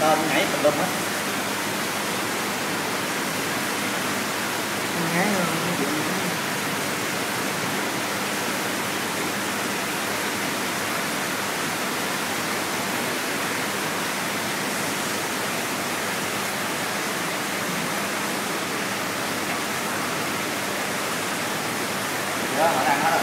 tôm nhảy tùm lum hết. Nhảy rồi. Đó họ đang nói